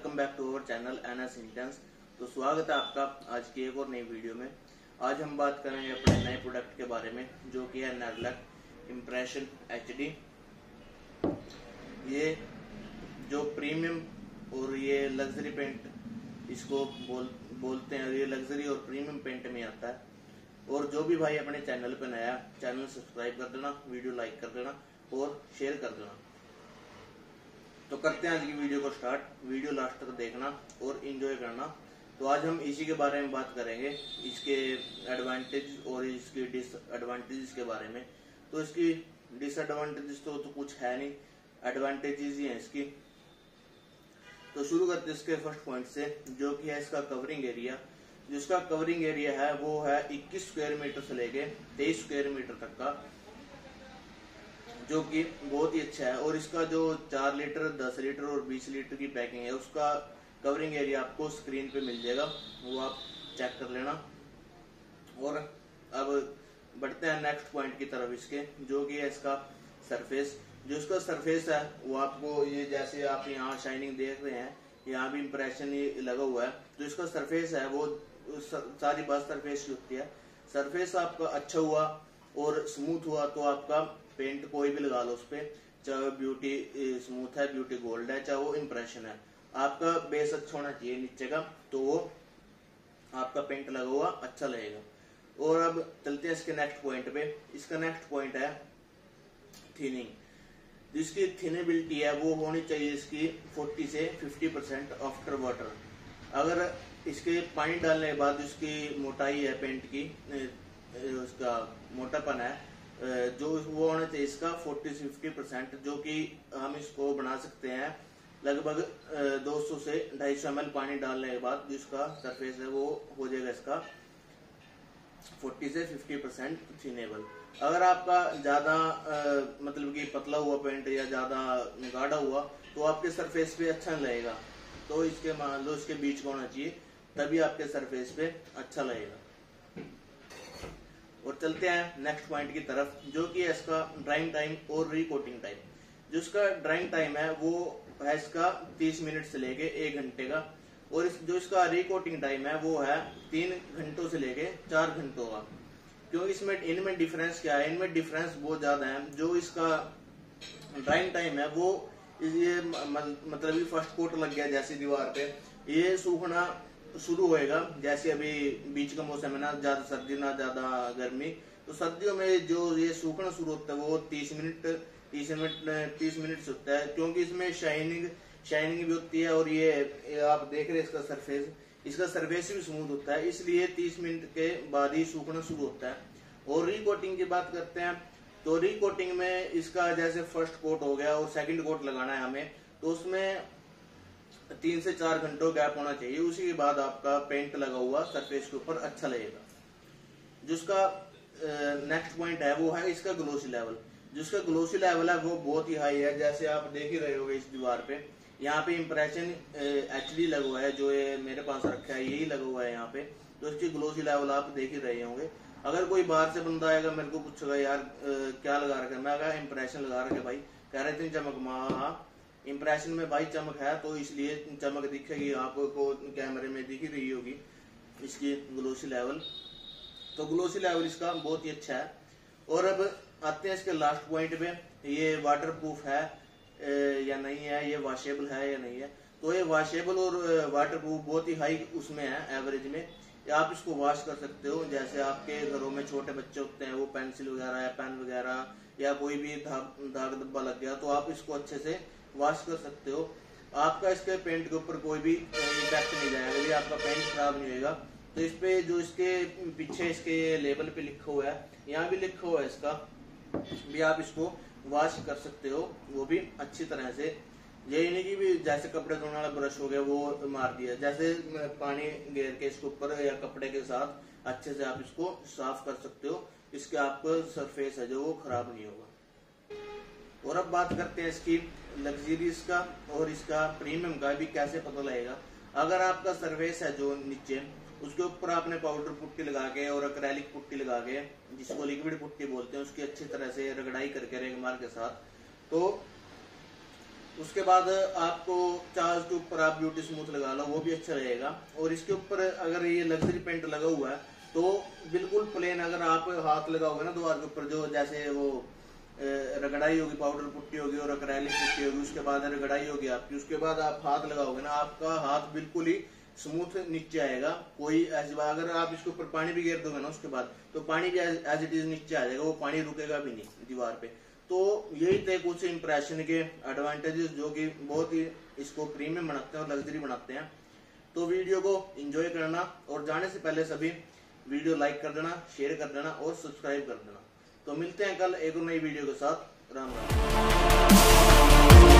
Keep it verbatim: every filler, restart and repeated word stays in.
Welcome back to our channel NS intense. तो स्वागत है आपका आज की एक और नई वीडियो में। आज हम बात करेंगे अपने नए प्रोडक्ट के बारे में जो कि है नेरलक इम्प्रेशन एचडी। ये जो प्रीमियम और ये लग्जरी पेंट इसको बोल बोलते हैं, ये लग्जरी और प्रीमियम पेंट में आता है। और जो भी भाई अपने चैनल पर नया, चैनल सब्सक्राइब कर देना, वीडियो लाइक कर देना और शेयर कर देना। तो करते हैं आज की वीडियो को स्टार्ट। वीडियो लास्ट तक देखना और एंजॉय करना। तो आज हम इसी के बारे में बात करेंगे, इसके एडवांटेज और इसके डिसएडवांटेजेस के बारे में। तो इसकी डिसएडवांटेजेस तो, तो कुछ है नहीं, एडवांटेजेस ही हैं इसकी। तो शुरू करते हैं इसके फर्स्ट पॉइंट से, जो कि है इसका कवरिंग एरिया। जिसका कवरिंग एरिया है वो है इक्कीस स्क्वायर मीटर से लेके तेईस स्क्वायर मीटर तक का, जो कि बहुत ही अच्छा है। और इसका जो चार लीटर, दस लीटर और बीस लीटर की पैकिंग है, उसका कवरिंग एरिया आपको स्क्रीन पे मिल जाएगा, वो आप चेक कर लेना। और अब बढ़ते हैं नेक्स्ट पॉइंट की तरफ इसके, जो कि है इसका सरफेस। जो इसका सरफेस है वो आपको ये जैसे आप यहाँ शाइनिंग देख रहे हैं, यहाँ भी इम्प्रेशन ये लगा हुआ है। तो इसका सरफेस है वो सारी बात सरफेस की होती है। सरफेस आपका अच्छा हुआ और स्मूथ हुआ तो आपका पेंट कोई भी लगा लो उस पर, चाहे ब्यूटी स्मूथ है, ब्यूटी गोल्ड है, चाहे वो इम्प्रेशन है, आपका बेस अच्छा होना चाहिए नीचे का, तो वो आपका पेंट लगा हुआ अच्छा लगेगा। और अब चलते हैं इसके नेक्स्ट पॉइंट पे। इसका नेक्स्ट पॉइंट है थिनिंग। जिसकी थिनेबिलिटी है वो होनी चाहिए इसकी चालीस से पचास परसेंट आफ्टर वाटर। अगर इसके पानी डालने के बाद इसकी मोटाई है पेंट की, उसका मोटापन है जो वो होना चाहिए इसका चालीस से पचास परसेंट, जो कि हम इसको बना सकते हैं लगभग दो सौ से ढाई सौ एम एल पानी डालने के बाद। जिसका सरफेस है वो हो जाएगा इसका चालीस से पचास परसेंट थिनेबल। अगर आपका ज्यादा मतलब कि पतला हुआ पेंट या ज्यादा गाढ़ा हुआ तो आपके सरफेस पे अच्छा नहीं लगेगा। तो इसके मान लो इसके बीच का होना चाहिए, तभी आपके सरफेस पे अच्छा लगेगा। और चलते हैं नेक्स्ट पॉइंट की तरफ, जो कि है इसका ड्राइंग टाइम और रिकोटिंग टाइम। जो इसका ड्राइंग टाइम है वो है इसका तीस मिनट से लेके एक घंटे का। और इस, जो इसका रिकोटिंग टाइम है वो है तीन घंटों से लेके चार घंटों का। क्योंकि इसमें इनमें डिफरेंस क्या है, इनमें डिफरेंस बहुत ज्यादा है। जो इसका ड्राइंग टाइम है वो ये मतलब ये फर्स्ट कोट लग गया जैसे दीवार पे, ये सूखना शुरू होएगा जैसे अभी बीच का मौसम है ना, ज्यादा सर्दी ना ज्यादा गर्मी। तो सर्दियों में जो ये सूखना शुरू होता है वो तीस मिनट तीस मिनट तीस मिनट से होता है, क्योंकि इसमें शाइनिंग शाइनिंग भी होती है। और ये, ये आप देख रहे हैं इसका सरफेस, इसका सरफेस भी स्मूथ होता है, इसलिए तीस मिनट के बाद ही सूखना शुरू होता है। और रिकोटिंग की बात करते हैं, तो रिकोटिंग में इसका जैसे फर्स्ट कोट हो गया और सेकंड कोट लगाना है हमें, तो उसमें तीन से चार घंटों गैप होना चाहिए। उसी के बाद आपका पेंट लगा हुआ सरफेस के ऊपर अच्छा लगेगा। जिसका नेक्स्ट पॉइंट है वो है इसका ग्लोसी लेवल। जिसका ग्लोसी लेवल है वो बहुत ही हाई है, जैसे आप देख ही रहे होगे इस दीवार पे। यहाँ पे इम्प्रेशन एचडी लगा हुआ है, जो ये मेरे पास रखा है यही लगा हुआ है यहाँ पे। तो इसकी ग्लोसी लेवल आप देख ही रहे होंगे। अगर कोई बाहर से बंदा आएगा मेरे को पूछेगा यार आ, क्या लगा रखा है, मैं कहा इम्प्रेशन लगा रखे भाई, कह रहे थे चमक। हाँ, इम्प्रेशन में भाई चमक है, तो इसलिए चमक दिखेगी आपको, कैमरे में दिख ही रही होगी इसकी ग्लोसी लेवल। तो ग्लोसी लेवल इसका बहुत ही अच्छा है। और अब आते हैं इसके लास्ट पॉइंट पे, ये वाटर प्रूफ है या नहीं है, ये वॉशेबल है या नहीं है। तो ये वॉशेबल और वाटर प्रूफ बहुत ही हाई उसमें है एवरेज में। आप इसको वॉश कर सकते हो, जैसे आपके घरों में छोटे बच्चे होते हैं, वो पेंसिल वगैरह या पेन वगैरह या कोई भी धाग धाग धब्बा लग गया तो आप इसको अच्छे से वॉश कर सकते हो। आपका इसके पेंट के ऊपर कोई भी इफेक्ट नहीं जाएगा, यदि आपका पेंट खराब नहीं होगा। तो इस पे जो इसके पीछे इसके लेबल पे लिखा हुआ है, यहाँ भी लिखा हुआ है इसका भी, आप इसको वॉश कर सकते हो, वो भी अच्छी तरह से। यही नहीं कि भी जैसे कपड़े धोने वाला ब्रश हो गया वो मार दिया, जैसे पानी घेर के इसके ऊपर या कपड़े के साथ अच्छे से आप इसको साफ कर सकते हो। इसके आपका सरफेस है जो वो खराब नहीं होगा। और अब बात करते हैं इसकी लग्जरीज का और इसका प्रीमियम का भी कैसे पता लगेगा। अगर आपका सरफेस है जो नीचे, उसके ऊपर आपने पाउडर पुट्टी लगा के और एक्रेलिक पुट्टी लगा के, जिसको लिक्विड पुट्टी बोलते हैं, उसकी अच्छी तरह से रगड़ाई करके रेगमार के साथ, तो उसके बाद आपको चार्ज के ऊपर आप ब्यूटी स्मूथ लगा लो, वो भी अच्छा रहेगा। और इसके ऊपर अगर ये लग्जरी पेंट लगा हुआ है तो बिल्कुल प्लेन अगर आप हाथ लगाओगे ना दीवार के ऊपर, जो जैसे वो रगड़ाई होगी, पाउडर पुट्टी होगी और अक्रेलिक पुट्टी होगी, उसके बाद रगड़ाई होगी आपकी, उसके बाद आप हाथ लगाओगे ना, आपका हाथ बिल्कुल ही स्मूथ नीचे आएगा। कोई ऐसी बात, अगर आप इसके ऊपर पानी भी गिर दोगे ना उसके बाद, तो पानी भी एज इट इज नीचे आ जाएगा, वो पानी रुकेगा भी नहीं दीवार पे। तो यही थे कुछ इंप्रेशन के एडवांटेजेस जो कि बहुत ही इसको प्रीमियम बनाते हैं और लग्जरी बनाते हैं। तो वीडियो को एंजॉय करना और जाने से पहले सभी वीडियो लाइक कर देना, शेयर कर देना और सब्सक्राइब कर देना। तो मिलते हैं कल एक और नई वीडियो के साथ। राम राम।